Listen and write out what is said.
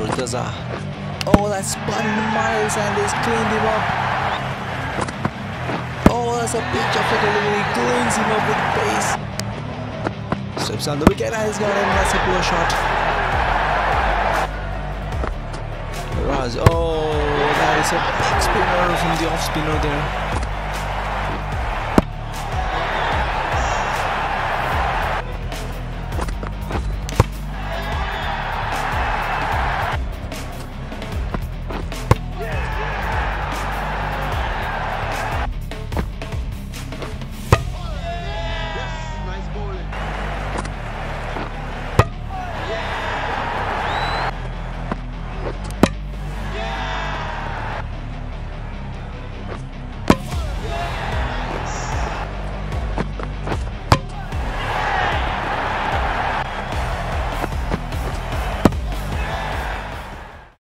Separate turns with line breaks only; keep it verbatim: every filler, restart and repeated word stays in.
Murtaza. Oh, that's spun Miles and he's cleaned him up. Oh, that's a pitch of a delivery. Cleans him up with pace. Slips on the wicket and he's got him. That's a poor shot. Raz. Oh, that is a big spinner from the off spinner there.